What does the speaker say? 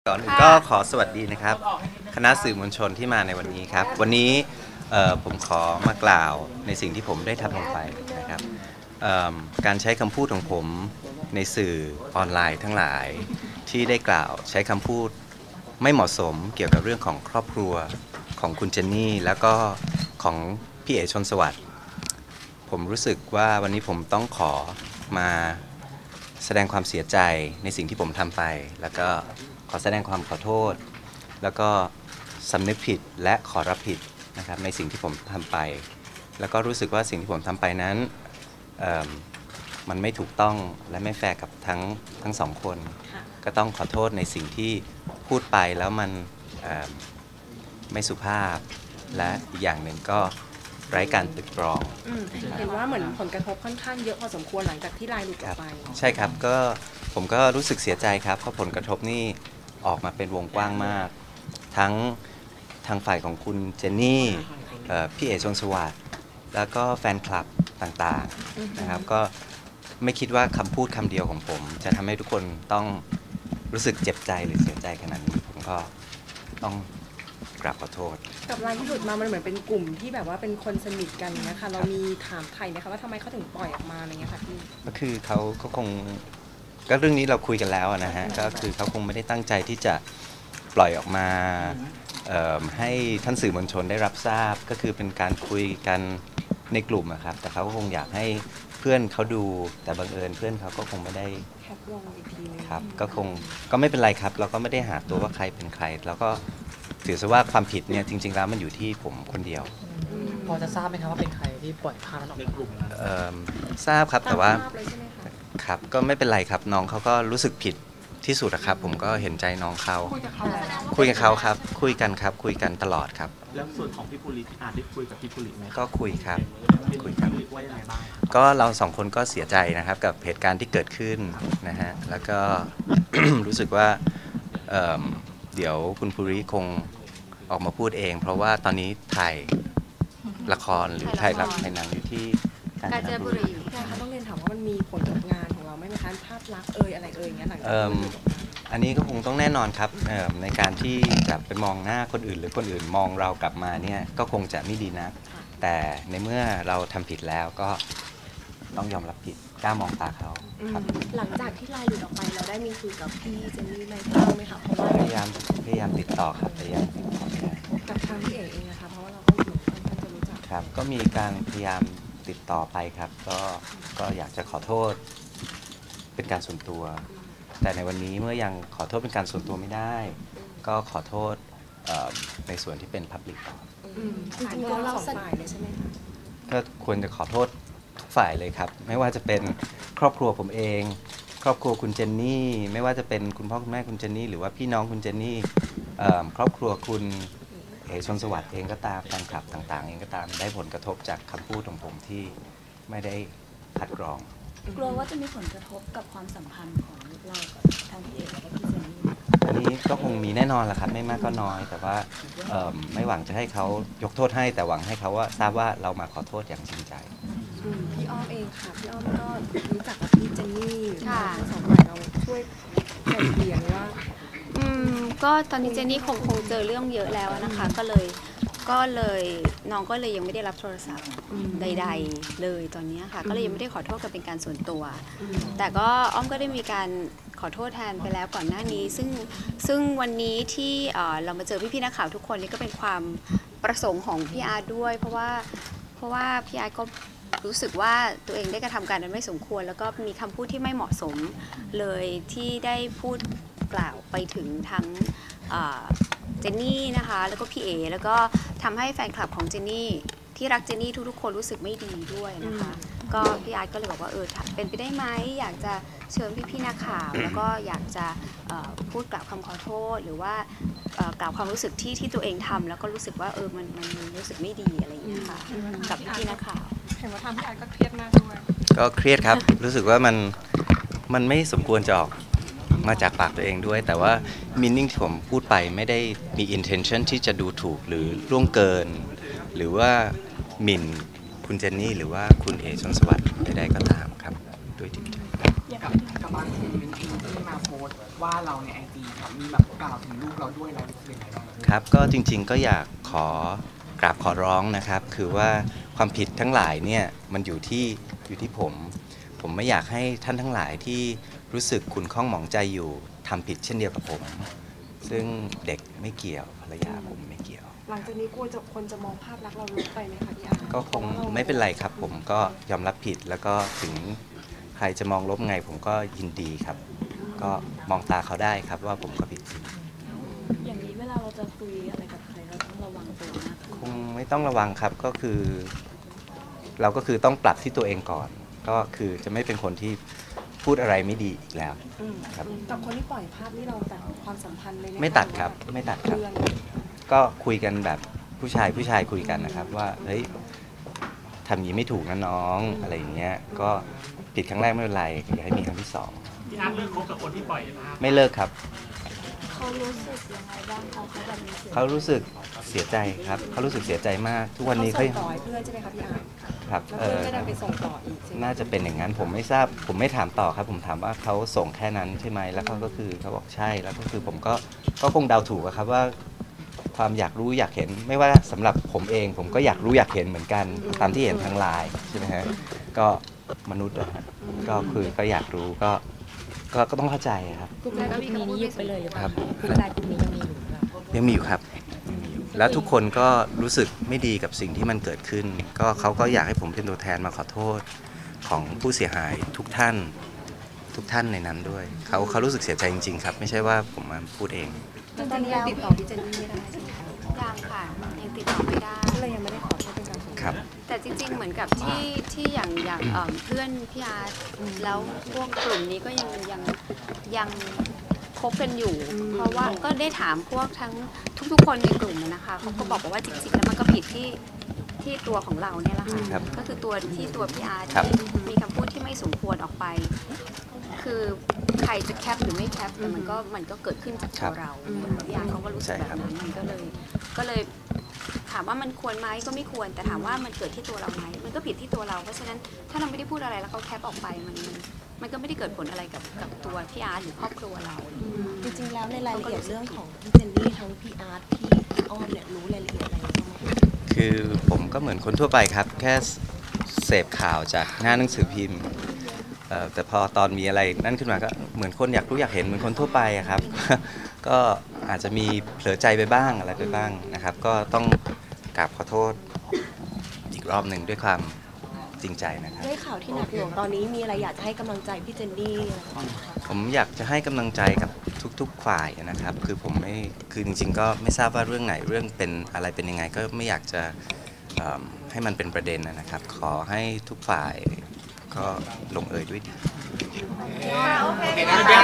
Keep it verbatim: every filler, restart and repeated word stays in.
ก่อนอื่นก็ขอสวัสดีนะครับคณะสื่อมวลชนที่มาในวันนี้ครับวันนี้ผมขอมากล่าวในสิ่งที่ผมได้ทำลงไปนะครับการใช้คำพูดของผมในสื่อออนไลน์ทั้งหลายที่ได้กล่าวใช้คำพูดไม่เหมาะสมเกี่ยวกับเรื่องของครอบครัวของคุณเจนนี่แล้วก็ของพี่เอ๋ชนสวัสดิ์ผมรู้สึกว่าวันนี้ผมต้องขอมาแสดงความเสียใจในสิ่งที่ผมทำไปแล้วก็ขอแสดงความขอโทษแล้วก็สำนึกผิดและขอรับผิดนะครับในสิ่งที่ผมทำไปแล้วก็รู้สึกว่าสิ่งที่ผมทำไปนั้นมันไม่ถูกต้องและไม่แฟร์กับทั้งทั้งสองคนก็ต้องขอโทษในสิ่งที่พูดไปแล้วมันไม่สุภาพและอีกอย่างหนึ่งก็ไร้การตึกตรองเห็นว่าเหมือนผลกระทบค่อนข้างเยอะพอสมควรหลังจากที่ไลน์หลุดออกไปใช่ครับก็ผมก็รู้สึกเสียใจครับเพราะผลกระทบนี่ออกมาเป็นวงกว้างมากทั้งทางฝ่ายของคุณเจนนี่พี่เอ๋ชนสวัสดิ์แล้วก็แฟนคลับต่างๆนะครับก็ไม่คิดว่าคำพูดคำเดียวของผมจะทำให้ทุกคนต้องรู้สึกเจ็บใจหรือเสียใจขนาดนี้ผมก็ต้องกราบขอโทษกับไลน์ที่หลุดมามันเหมือนเป็นกลุ่มที่แบบว่าเป็นคนสนิทกันนะคะเรามีถามใครไหมคะว่าทำไมเขาถึงปล่อยออกมาอะไรเงี้ยค่ะพี่ก็คือเขาเขาคงก็เรื่องนี้เราคุยกันแล้วนะฮะก็คือเขาคงไม่ได้ตั้งใจที่จะปล่อยออกมาให้ท่านสื่อมวลชนได้รับทราบก็คือเป็นการคุยกันในกลุ่มนะครับแต่เขาก็คงอยากให้เพื่อนเขาดูแต่บังเอิญเพื่อนเขาก็คงไม่ได้แคปลงอีกทีครับก็คงก็ไม่เป็นไรครับเราก็ไม่ได้หาตัวว่าใครเป็นใครแล้วก็ถือซะว่าความผิดเนี่ยจริงๆแล้วมันอยู่ที่ผมคนเดียวพอจะทราบไหมครับว่าเป็นใครที่ปล่อยภาพนั้นออกในกลุ่มทราบครับแต่ว่าครับก็ไม่เป็นไรครับน้องเขาก็รู้สึกผิดที่สุดนะครับผมก็เห็นใจน้องเขาคุยกับเขาคุยกับเขาครับคุยกันครับคุยกันตลอดครับแล้วส่วนของพี่ปุริอาจได้คุยกับพี่ปุริไหมก็คุยครับคุยครับว่ายังไงบ้างก็เราสองคนก็เสียใจนะครับกับเหตุการณ์ที่เกิดขึ้นนะฮะแล้วก็ รู้สึกว่าเดี๋ยวคุณปุริคงออกมาพูดเองเพราะว่าตอนนี้ถ่ายละครหรือถ่ายละครถ่ายหนังอยู่ที่กาญจนบุรีนะคะต้องเรียนถามว่ามันมีผลกับงานของเราไหมคะภาพลักษณ์เอ่ยอะไรเอ่ยอย่างเงี้ยหลังจากอันนี้ก็คงต้องแน่นอนครับในการที่จะไปมองหน้าคนอื่นหรือคนอื่นมองเรากลับมาเนี่ยก็คงจะไม่ดีนะแต่ในเมื่อเราทำผิดแล้วก็ต้องยอมรับผิดกล้ามองตาเขาครับหลังจากที่ไลน์หลุดออกไปเราได้มีคุยกับพี่เจนนี่ไหมบ้างไหมคะเพราะว่าพยายามพยายามติดต่อครับพยายามติดต่อไม่ได้กับทางพี่เอ๋เองนะคะเพราะว่าเราก็อยู่ค่อนข้างจะรู้จักครับก็มีการพยายามติดต่อไปครับก็ก็อยากจะขอโทษเป็นการส่วนตัวแต่ในวันนี้เมื่อยังขอโทษเป็นการส่วนตัวไม่ได้ก็ขอโทษในส่วนที่เป็นพับลิกต่อจริงๆแล้วเราสองฝ่ายเลยใช่ไหมคะก็ควรจะขอโทษทุกฝ่ายเลยครับไม่ว่าจะเป็นครอบครัวผมเองครอบครัวคุณเจนนี่ไม่ว่าจะเป็นคุณพ่อคุณแม่คุณเจนนี่หรือว่าพี่น้องคุณเจนนี่ครอบครัวคุณเอ๋ชนสวัสดิ์เองก็ตามแฟนคลับต่างๆเองก็ตามได้ผลกระทบจากคำพูดของผมที่ไม่ได้คัดกรองกลัวว่าจะมีผลกระทบกับความสัมพันธ์ของเรากับทางพี่เอ๋และพี่เจนนี่อันนี้ก็คงมีแน่นอนแหละครับไม่มากก็น้อยแต่ว่าไม่หวังจะให้เขายกโทษให้แต่หวังให้เขาว่าทราบว่าเรามาขอโทษอย่างจริงใจพี่อ้อมเองค่ะพี่อ้อมก็รู้จักกับพี่เจนนี่ค่ะสองฝ่ายเราช่วยเปลี่ยนว่าอืมก็ตอนนี้เจนนี่คงคงเจอเรื่องเยอะแล้วนะคะก็เลยก็เลยน้องก็เลยยังไม่ได้รับโทรศัพท์ใดๆเลยตอนนี้ค่ะก็เลยยังไม่ได้ขอโทษกันเป็นการส่วนตัวแต่ก็อ้อมก็ได้มีการขอโทษแทนไปแล้วก่อนหน้านี้ซึ่งซึ่งวันนี้ที่เรามาเจอพี่ๆนักข่าวทุกคนนี่ก็เป็นความประสงค์ของพี่อาร์ด้วยเพราะว่าเพราะว่าพี่อาร์ก็รู้สึกว่าตัวเองได้กระทำการนั้นไม่สมควรแล้วก็มีคำพูดที่ไม่เหมาะสมเลยที่ได้พูดกล่าวไปถึงทั้งเจนนี่นะคะแล้วก็พี่เอแล้วก็ทำให้แฟนคลับของเจนนี่ที่รักเจนนี่ทุกๆคนรู้สึกไม่ดีด้วยนะคะก็พี่อาร์ตก็เลยบอกว่าเออเป็นไปได้ไหมอยากจะเชิญพี่ๆนักข่าวแล้วก็อยากจะพูดกล่าวคำขอโทษหรือว่ากล่าวความรู้สึกที่ที่ตัวเองทำแล้วก็รู้สึกว่าเออมันมันรู้สึกไม่ดีอะไรอย่างเงี้ยค่ะกับพี่ๆนักข่าวเห็นว่าทำพี่อาร์ตก็เครียดมากด้วยก็เครียดครับรู้สึกว่ามันมันไม่สมควรจะออกมาจากปากตัวเองด้วยแต่ว่ามินนิ่งที่ผมพูดไปไม่ได้มี intention ที่จะดูถูกหรือล่วงเกินหรือว่าหมิ่นคุณเจนนี่หรือว่าคุณเอ๋ชนสวัสดิ์ใดๆก็ตามครับด้วยจริงใจกับบ้านที่มาโพสต์ว่าเราในไอจีครับมีแบบกล่าวถึงลูกเราด้วยอะไรเป็นไงบ้างครับก็จริงๆก็อยากขอกราบขอร้องนะครับ คือว่าความผิดทั้งหลายเนี่ยมันอยู่ที่อยู่ที่ผม ผมไม่อยากให้ท่านทั้งหลายที่รู้สึกขุ่นข้องหมองใจอยู่ทำผิดเช่นเดียวกับผม ซึ่งเด็กไม่เกี่ยวภรรยาผมไม่เกี่ยวหลังจากนี้กลัวจะคนจะมองภาพลักษณ์เราลบไปไหมคะพี่อาร์ก็คงไม่เป็นไรครับ ผมก็ยอมรับผิดแล้วก็ถึงใครจะมองลบไงผมก็ยินดีครับ ก็มองตาเขาได้ครับว่าผมก็ผิดจริงอย่างนี้เวลาเราจะคุยอะไรกับใครเราต้องระวังตัวมากขึ้นคงไม่ต้องระวังครับก็คือ เราก็คือต้องปรับที่ตัวเองก่อน ก็คือจะไม่เป็นคนที่พูดอะไรไม่ดีอีกแล้วอืมครับกับคนที่ปล่อยภาพนี่เราตัดความสัมพันธ์เลยหไม่ตัดครับไม่ตัดครับเดือนก็คุยกันแบบผู้ชายผู้ชายคุยกันนะครับ ว่าเฮ้ยทำอย่างนี้ไม่ถูกนะน้องอะไรอย่างเงี้ยก็ผิดครั้งแรกไม่เป็นไรอย่าให้มีครั้งที่สองพี่อาร์ตเลิกคบกับคนที่ปล่อยภาพไม่เลิกครับเขารู้สึกยังไงบ้างเขาเขาแบบมีเสียเขารู้สึกเสียใจครับเขารู้สึกเสียใจมาก ทุกวันนี้เขาเขาส่งต่อให้เพื่อนใช่ไหมคะพี่อาร์ครับแล้วเอเพื่อนอก็ได้ไปส่งต่ออีกใช่ไหมน่าจะเป็นอย่างนั้นผมไม่ทราบผมไม่ถามต่อครับ ผมถามว่าเขาส่งแค่นั้นใช่ไหมแล้วเขาก็คือเขาบอกใช่แล้วก็คือผมก็ก็คงเดาถูกอะครับว่า ความอยากรู้อยากเห็นไม่ว่าสำหรับผมเอง ผมก็อยากรู้อยากเห็นเหมือนกัน ตามที่เห็นทางไลน์ใช่ไหมฮะก็มนุษย์อะฮะก็คือก็อยากรู้ก็ก็ก็ต้องเข้าใจครับกลุ่มไลน์กลุ่มนี้นี่ยึดไปเลยหรือเปคล่ารับกลุ่มไลน์กลุ่มนี้ยังมีอยู่หรือเปล่ายังมีอยู่ครับยังมีอยู่แล้วทุกคนก็รู้สึกไม่ดีกับสิ่งที่มันเกิดขึ้น ก็เขาก็อยากให้ผมเป็นตัวแทนมาขอโทษของผู้เสียหายทุกท่านทุกท่านในนั้นด้วยเขาเขารู้สึกเสียใจจริงๆครับ ไม่ใช่ว่าผมมาพูดเองแล้วตอนนี้ยังติดต่อพี่เจนนี่ไม่ได้ใช่ไหมคะยังค่ะยังติดต่อไม่ได้ก็เลยยังไม่ได้ขอโทษเป็นการส่วนตัวครับแต่จริงๆ เหมือนกับที่ที่อย่างอย่างเอิ่มเพื่อนพี่อาร์ตแล้วพวกกลุ่มนี้ก็ยังยังยังคบกันอยู่ เพราะว่าก็ได้ถามพวกทั้งทุกๆ คนในกลุ่มอะนะคะเขาก็บอกว่าจริงๆ แล้วมันก็ผิดที่ที่ตัวของเราเนี่ยแหละค่ะครับก็คือตัวที่ตัวพี่อาร์ตครับที่มีคำพูดที่ไม่สมควรออกไป คือใครจะแคปหรือไม่แคปแต่มันก็มันก็เกิดขึ้นจากตัวเราพี่อาร์ตเขาก็รู้สึกแบบนั้นมันก็เลยก็เลย ถามว่ามันควรไหมก็ไม่ควรแต่ถามว่ามันเกิดที่ตัวเราไหมมันก็ผิดที่ตัวเราเพราะฉะนั้นถ้าเราไม่ได้พูดอะไรแล้วเขาแคปออกไปมันมันมันก็ไม่ได้เกิดผลอะไรกับกับตัวพี่อาร์ตหรือครอบครัวเราจริงๆ แล้วในรายละเอียดเรื่องของพี่เจนนี่ทั้งพี่อาร์ตพี่อ้อมเนี่ยรู้รายละเอียดอะไรบ้างไหมคือผมก็เหมือนคนทั่วไปครับ แค่เสพข่าวจากหน้าหนังสือพิมพ์เอ่อแต่พอตอนมีอะไรนั่นขึ้นมาก็เหมือนคนอยากรู้อยากเห็นเหมือนคนทั่วไปอะครับ ก็อาจจะมีเผลอใจไปบ้างอะไรไปบ้างนะครับ ก็ต้องกราบขอโทษอีกรอบหนึ่งด้วยความจริงใจนะครับด้วยข่าวที่หนักหน่วงตอนนี้มีอะไรอยากจะให้กำลังใจพี่เจนนี่อะไรบ้างไหมคะผมอยากจะให้กำลังใจกับทุกๆฝ่ายนะครับ คือผมไม่คือจริงๆ ก็ไม่ทราบว่าเรื่องไหนเรื่องเป็นอะไรเป็นยังไง ก็ไม่อยากจะเอิ่มให้มันเป็นประเด็นนะครับ ขอให้ทุกฝ่ายก็ลงเอยด้วยดีโอเคนะ